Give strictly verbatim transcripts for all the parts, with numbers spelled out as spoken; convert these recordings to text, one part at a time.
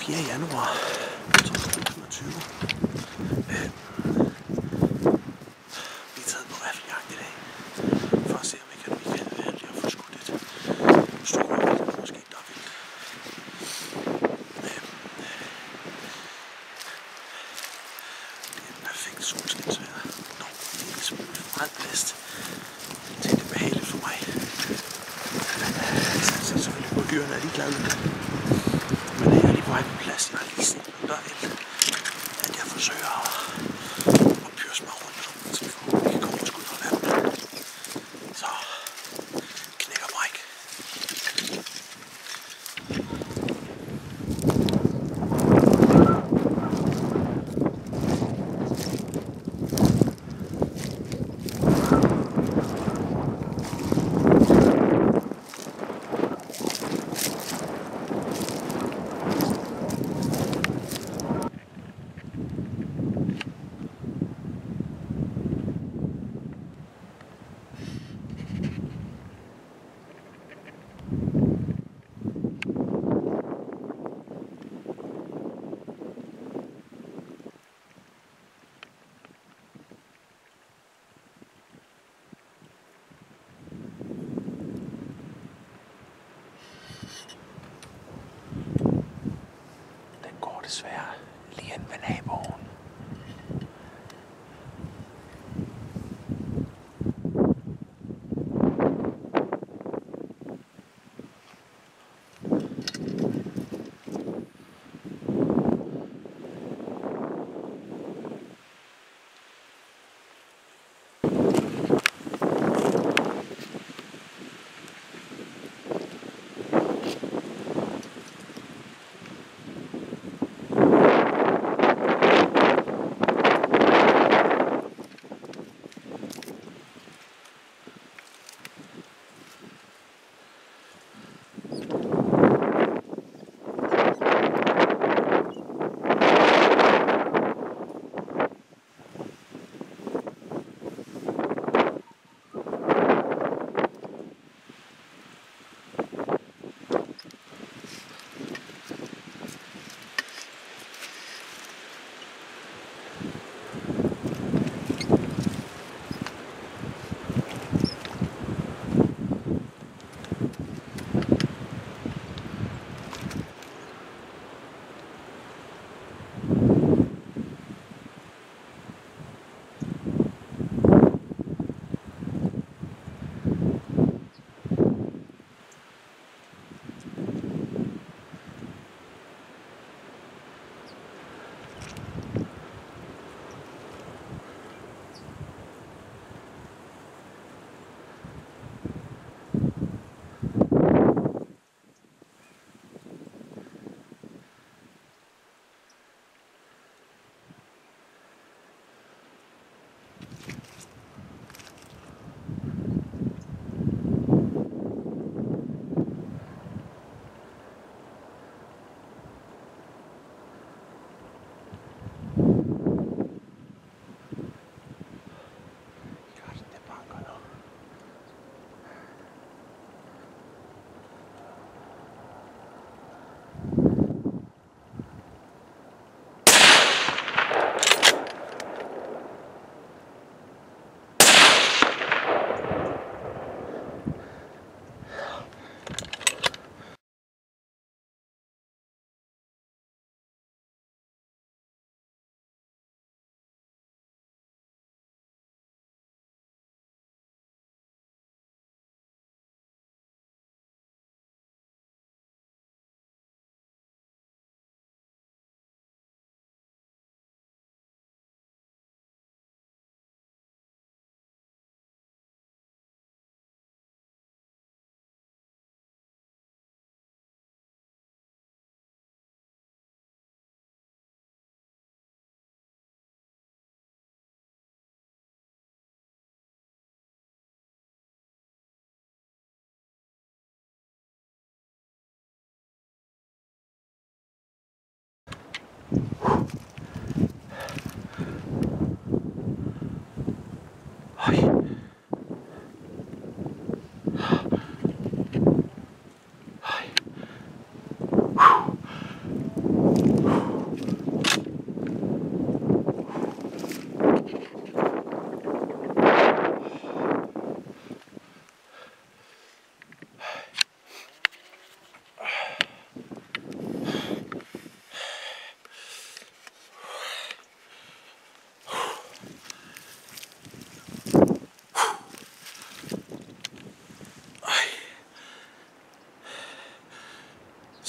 fjerde januar to tusind og tyve. Øh, vi er taget på riffeljagt i dag, for at se om vi kan, vi kan være heldige at få skudt et stykke vildt, eller måske ikke der er vildt. Øh, det er en perfekt solskinsvejr. Nå, det er en smule for meget blæst. Det er behageligt for mig. Så, så selvfølgelig på dyrene er de glade. Men jeg er lige på vej på plads. Jeg har lige set noget der vildt, at jeg forsøger at pyrse mig rundt, så vi kan komme og skud noget af dem. Så knækker bræk. Desværre lige ind ved naboen.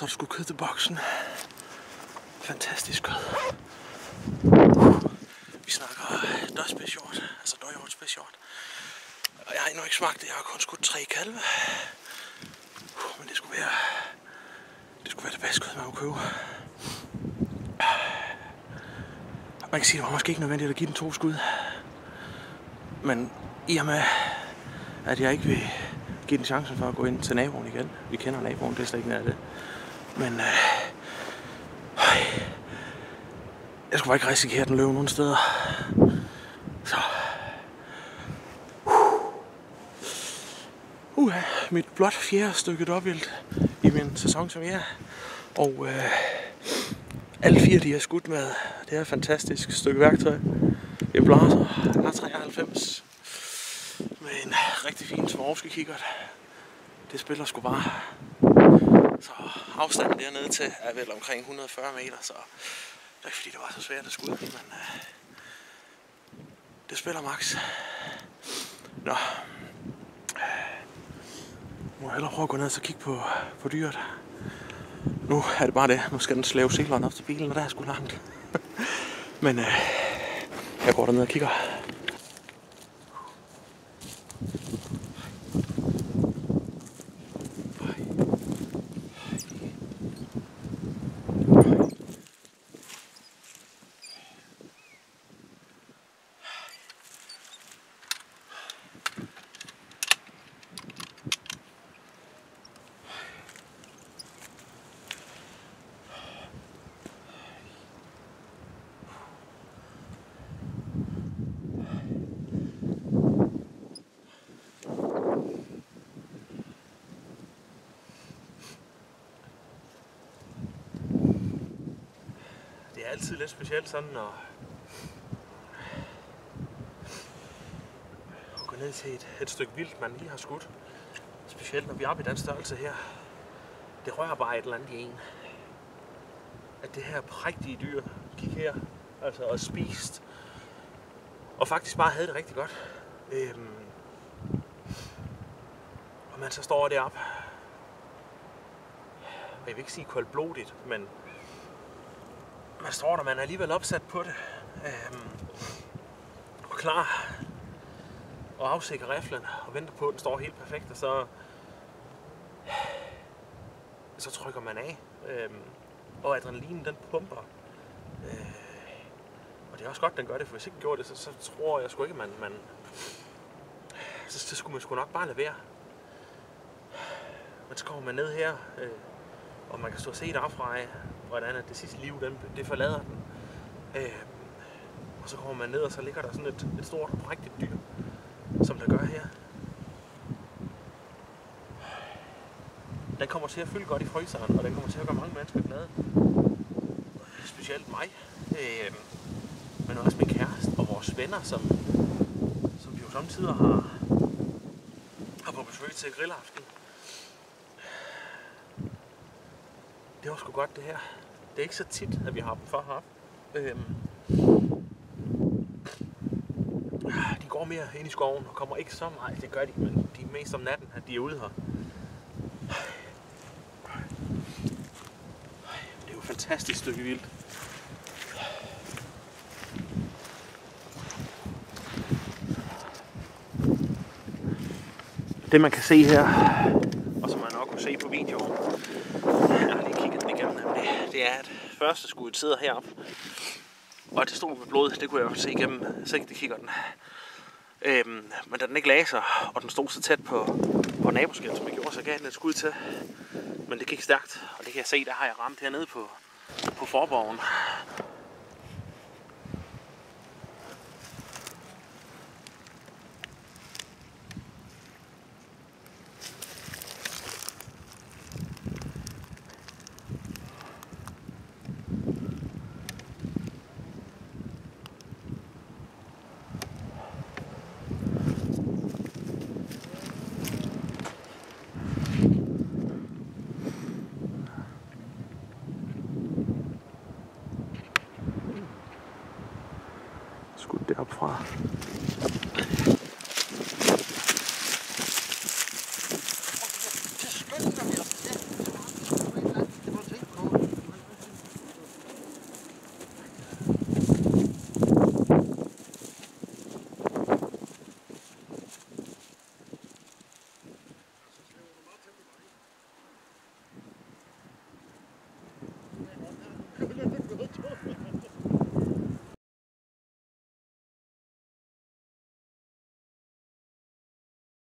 så er det sgu kød til boksen. Fantastisk kød. Vi snakker døjspidshjort, altså døjhjortspidshjort. Og jeg har endnu ikke smagt det, jeg har kun skudt tre kalve. Men det skulle være, det skulle være det bedste kød, man kunne købe. Man kan sige, det var måske ikke nødvendigt at give den to skud. Men i og med, at jeg ikke vil give den chancen for at gå ind til naboen igen. Vi kender naboen, det er slet ikke nær det. Men øh, jeg skulle bare ikke risikere, at den løb nogen steder. Så. Uh, mit blot fjerde stykke dobbelt i min sæson som jeg er. Og øh, alle fire de har skudt med det her fantastiske stykke værktøj. En blaser R treoghalvfems med en rigtig fin Swarovski kikkert. Det spiller sgu bare. Så afstanden dernede til er vel omkring et hundrede og fyrre meter, så det er ikke fordi det var så svært at skud, men øh, det spiller max. Nå. Nu må jeg hellere prøve at gå ned og kigge på, på dyret. Nu er det bare det. Nu skal den slæve silveren op til bilen, og der er sgu langt. Men øh, jeg går derned og kigger. Det er altid lidt specielt sådan at gå ned til et, et stykke vildt, man lige har skudt. Specielt når vi er oppe i den størrelse her. Det rører bare et eller andet i en. At det her prægtige dyr gik her altså, og spist. Og faktisk bare havde det rigtig godt. Øhm, og man så står deroppe. Jeg vil ikke sige koldblodigt, men man står der, man er alligevel opsat på det. Øhm, og klar. Og afsikker riflen og venter på, at den står helt perfekt. Og så, så trykker man af. Øhm, og adrenalinen den pumper. Øh, og det er også godt, den gør det, for hvis ikke den gjorde det, så, så tror jeg sgu ikke, man, man så, så skulle man sgu nok bare lade være. Men så kommer man ned her, øh, og man kan stå og se derfra af, hvordan det sidste liv, den, det forlader den. Øh, og så kommer man ned, og så ligger der sådan et, et stort, prægtigt dyr, som der gør her. Den kommer til at fylde godt i fryseren, og den kommer til at gøre mange mennesker glade. Specielt mig, øh, men også min kæreste og vores venner, som, som vi jo samtidig har, har på besøg til grillaften. Det var sgu godt det her. Det er ikke så tit, at vi har dem for heroppe. Øhm, de går mere ind i skoven og kommer ikke så meget. Det gør de, men de er mest om natten, at de er ude her. Det er jo et fantastisk stykke vildt. Det man kan se her, og som man nok kunne se på videoen, jeg har lige kigget den igennem, det er, at første skud sidder heroppe, og det stod med blod, det kunne jeg jo se igennem sigtekikkerten. Øhm, men da den ikke lagde sig, og den stod så tæt på, på naboskilt, som jeg gjorde, så gav den et skud til. Men det gik stærkt, og det kan jeg se, der har jeg ramt hernede på, på forborgen. Skudt deroppe fra.